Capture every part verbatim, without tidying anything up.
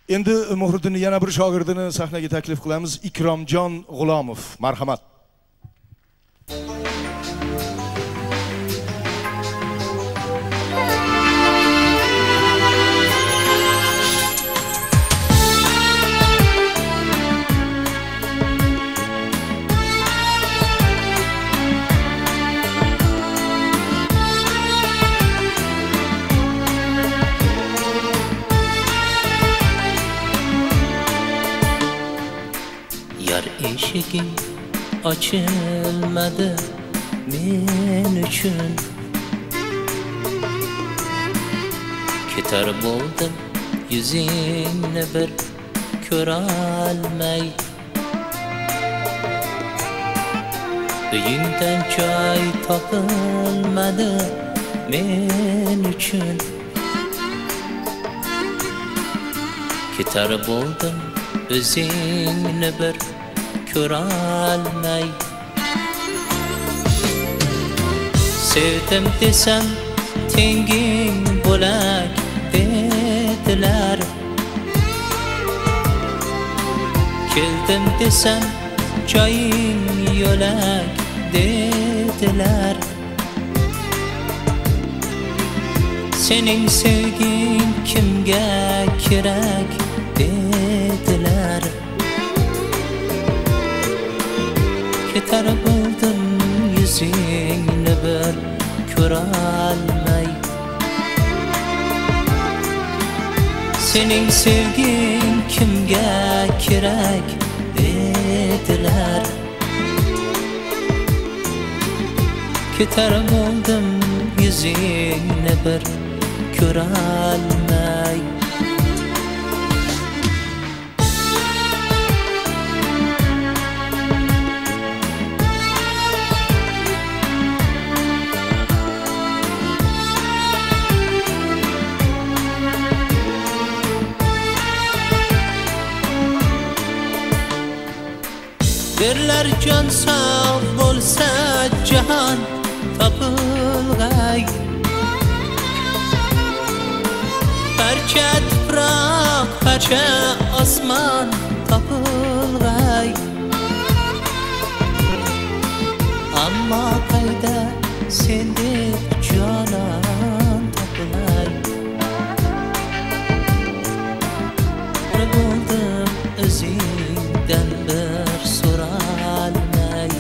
Endi Muhriddinning yana bir shogirdini sahnaga taklif qilamiz. IKROMJON GULOMOV. Marhamat. Eşigim açılmadı men üçün. Ketar boldum yüzingni bir ko'rolmay. Uyingdan joy topilmadi men üçün. Ketar boldum o'zingni bir ko'rolmay. Sevdim desam tenging bo'lak dedilar. Keldim desam joying yo'lak dedilar. Sening sevging kimga kerak dedilar. Ketar bo'ldim yuzingni bir ko'rolmay. Sening sevging kimga kerak dedilar. Ketar bo'ldim yuzingni bir ko'rolmay. Derler can sağ bo'lsa jahon topilg'ay. Parcha tuproq, parcha osmon topilg'ay. Ammo qayda sendek jonon topilay. Bo'ldim o'zingdan bir so'ralmay.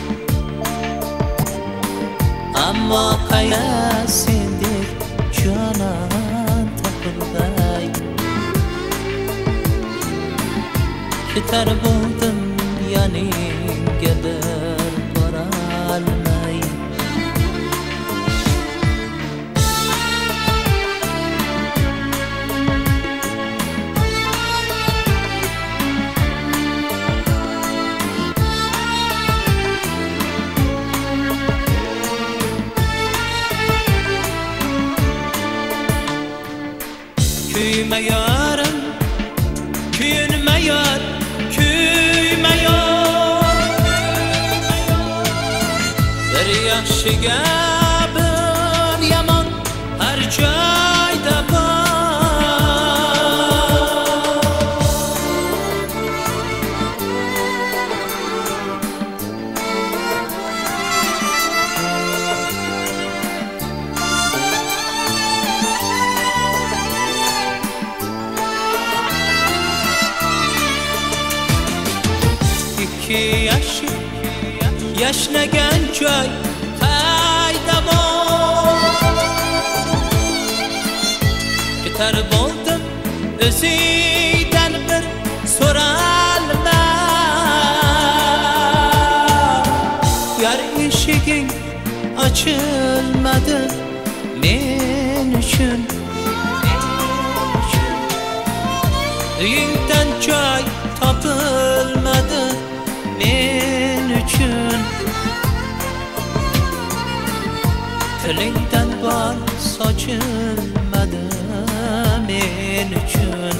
Ammo qayda sendek jonon topilay. Ketar bo'ldim yoningga bir borolmay. Kuyma yorim, kuyinma yor, kuyma yor. Bir yaxshiga bir yomon har joyda bor. Yaşı, yaşnagan joy qayda bor. Ketar bo'ldim o'zingdan bir so'ralmay. Yar eshiging ochilmadi men uchun. Uyingdan joy topilmadi men uchun. Tilingdan bol sochilmadi men uchun.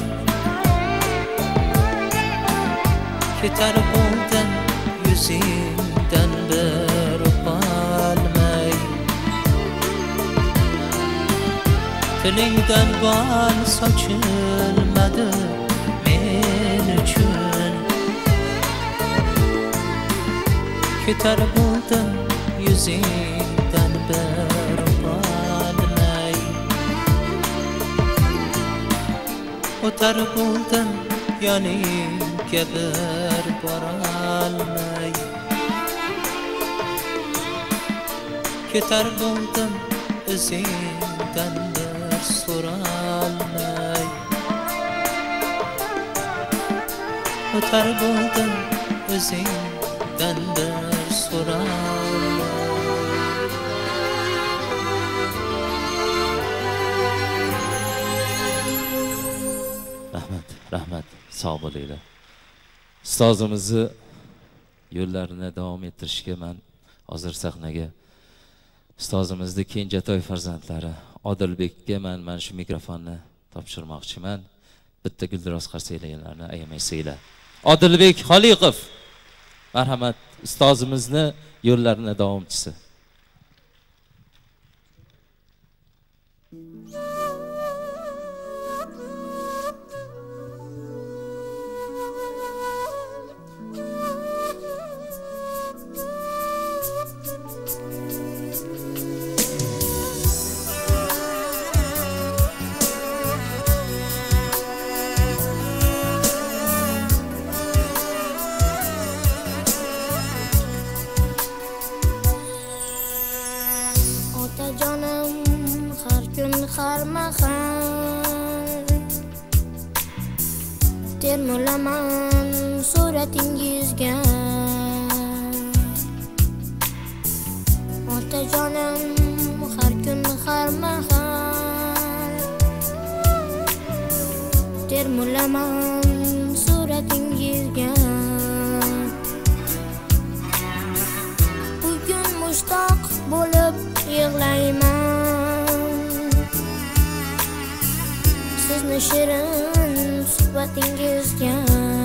Ketar bo'ldim yuzingdan bir o'polmay. Tilingdan bol sochilmadi ketar bo'ldim yuzingdan bir qolmay, o'tar bo'ldim yoningga bir borolmay, ketar bo'ldim izingdan bir so'rolmay, o'tar bo'ldim izingdan bir so'rolmay. Rahmat, rahmat, sog' bo'linglar. Ustozimizni yo'llarini davom ettirishga men hozir sahnaga ustozimizni kenjatoy farzandlari Odilbekka men mana shu mikrofonni topshirmoqchiman. Bitta guldiroz qarsaklarni ayamaysizlar. Odiljon Holikov, marhamat, ustozimizni yo'llarini davomchisi. Termulaman suratingizga, otajonim har kun har mahal. Termulaman suratingizga, bugun mushtoq bo'lib yig'layman. Sizni shirin suhbatingizga,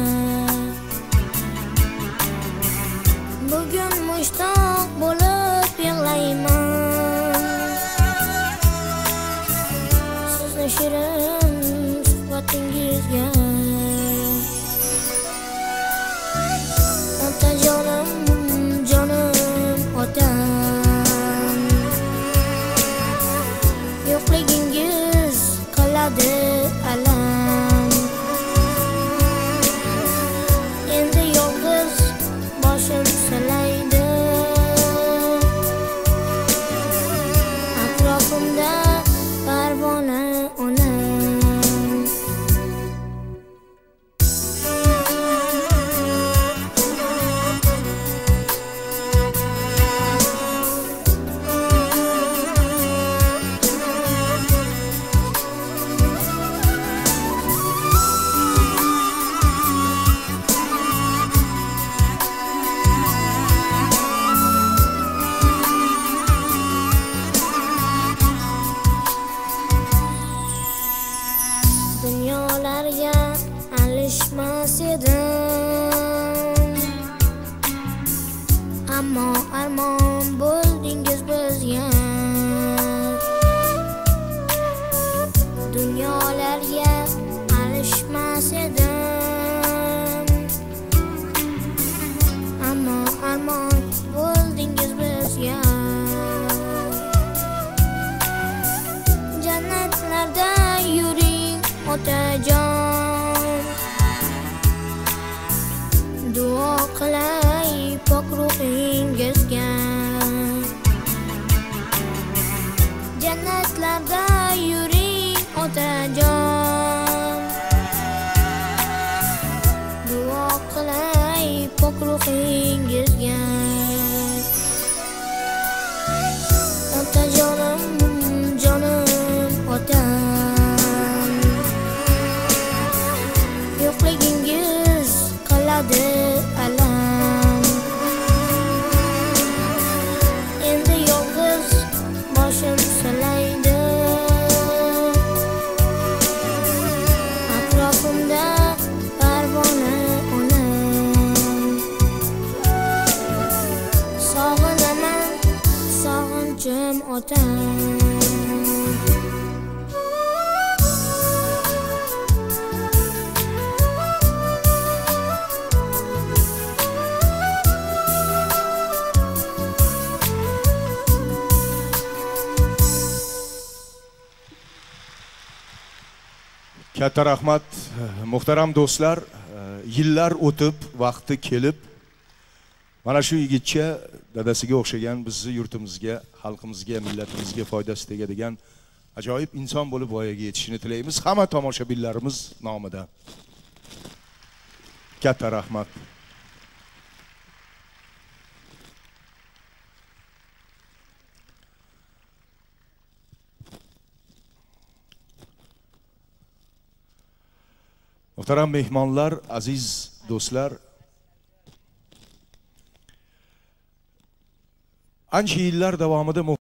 bugun mushtoq bo'lib yig'layman. Sizni shirin suhbatingizga, otajonim, jonim otam, yo'qligingiz qiladi alam. Endi yolg'iz boshim silaydi, atrofimda parvona onam. Dunyolarga alishmas edim, ammo armon bo'ldingiz bizga. Dunyolarga alishmas edim, ammo armon bo'ldingiz bizga. Jannatlarda yuring otajon, duo qilay pok ruhingizga. Jannatlarda yuring otajon, duo qilay pok ruhingizga. Otajonim, jonim otam, yo'qligingiz qiladi alam. Endi yolg'iz boshim silaydi, atrofimda parvona onam. Sog'inaman, sog'inchim otam. Katta rahmat, muhtaram do'stlar, yillar o'tib, vaqti kelib, mana shu yigitcha dadasiga o'xshagan bizni yurtimizga, xalqimizga, millatimizga foydasi tegadigan ajoyib inson bo'lib voyaga yetishini tilaymiz hamma tomoshabinlarimiz nomidan. Katta rahmat. Muhtaram mehmonlar, aziz do'stlar, ancha yillar davomida